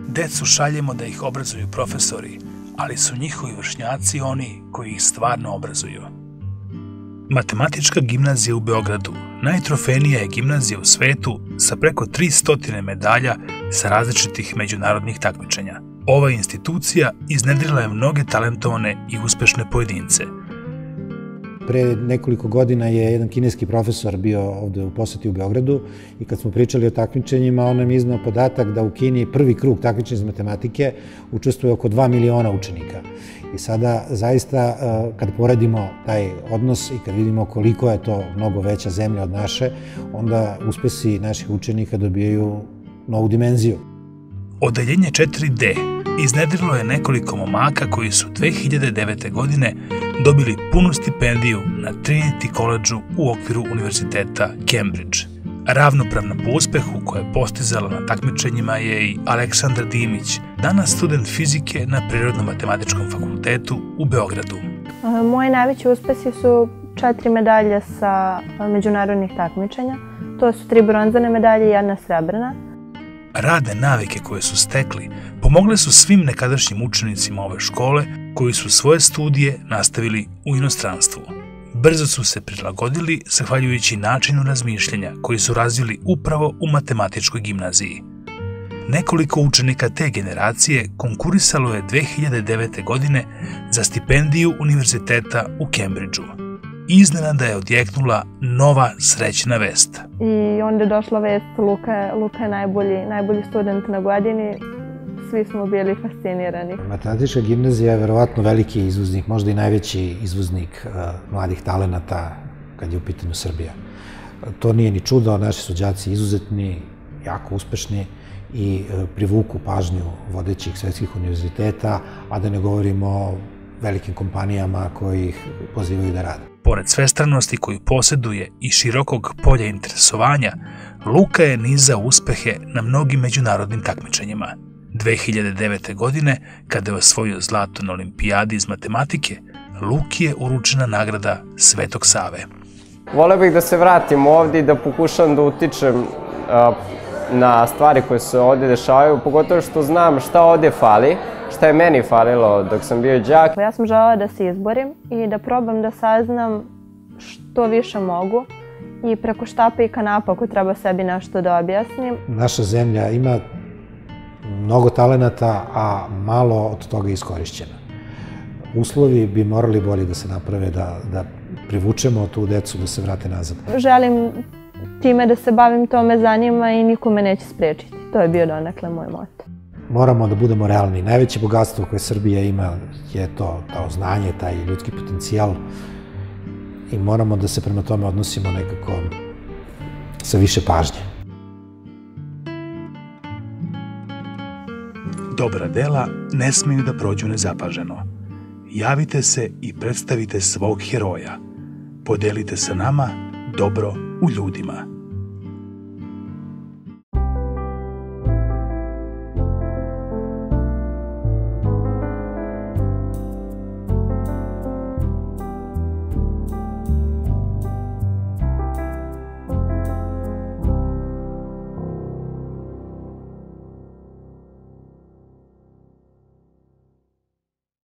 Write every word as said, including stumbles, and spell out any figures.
Decu šaljemo da ih obrazuju profesori, ali su njihovi vršnjaci oni koji ih stvarno obrazuju. Matematička gimnazija u Beogradu najtrofejnija je gimnazija u svetu sa preko tristo medalja sa različitih međunarodnih takmičenja. Ova institucija iznedrila je mnoge talentovane i uspešne pojedince. Pre nekoliko godina je jedan kineski profesor bio ovde u poseti u Beogradu i kad smo pričali o takmičenjima, on nam je izneo podatak da u Kini prvi krug takmičenja iz matematike učestvuje oko dva miliona učenika. I sada zaista kad poredimo taj odnos i kad vidimo koliko je to mnogo veća zemlja od naše, onda uspesi naših učenika dobijaju novu dimenziju. Odeljenje četiri D iznedrilo je nekoliko momaka koji su dve hiljade devete. godine dobili punu stipendiju na Trinity College-u u okviru univerziteta Cambridge. Ravnopravna po uspehu koja je postizala na takmičenjima je i Aleksandra Dimić, danas student fizike na Prirodno-matematičkom fakultetu u Beogradu. Moji najveći uspesi su četiri medalje sa međunarodnih takmičenja. To su tri bronzane medalje i jedna srebrna. Radne navike koje su stekli pomogle su svim nekadašnjim učenicima ove škole koji su svoje studije nastavili u inostranstvu. Brzo su se prilagodili zahvaljujući načinu razmišljanja koji su razvili upravo u matematičkoj gimnaziji. Nekoliko učenika te generacije konkurisalo je dve hiljade devete. godine za stipendiju univerziteta u Cambridgeu. Iznenada je odjeknula nova srećna vest. I onda je došla vest, Luka, Luka je najbolji, najbolji student na godini. Svi smo bili fascinirani. Matematička gimnazija je verovatno veliki izvoznik, možda i najveći izvoznik mladih talenata kad je u pitanju Srbija. To nije ni čudo, naši su đaci izuzetni, jako uspešni i privuku pažnju vodećih svetskih univerziteta, a da ne govorimo o velikim kompanijama koji ih pozivaju da rade. Pored svestranosti koju posjeduje i širokog polja interesovanja, Luka je nizao uspehe na mnogim međunarodnim takmičenjima. dve hiljade devete. godine, kada je osvojio zlato na olimpijadi iz matematike, Luki je uručena nagrada Svetog Save. Voleo bih da se vratim ovdje i da pokušam da utičem na stvari koje se ovdje dešavaju, pogotovo što znam šta ovdje fali, šta je meni falilo dok sam bio đak. Ja sam želela da se izborim i da probam da saznam što više mogu i preko štapa i kanapa ako treba sebi nešto da objasnim. Naša zemlja ima mnogo talenata, a malo od toga je iskorišćeno. Uslovi bi morali bolje da se naprave, da, da privučemo tu decu da se vrate nazad. Želim time da se bavim, to me zanima i niko me neće sprečiti. To je bio donekle moj moto. Moramo da budemo realni. Najveće bogatstvo koje Srbija ima je to, to znanje, taj ljudski potencijal i moramo da se prema tome odnosimo nekako sa više pažnje. Dobra dela ne smeju da prođu nezapaženo. Javite se i predstavite svog heroja. Podelite sa nama dobro u ljudima.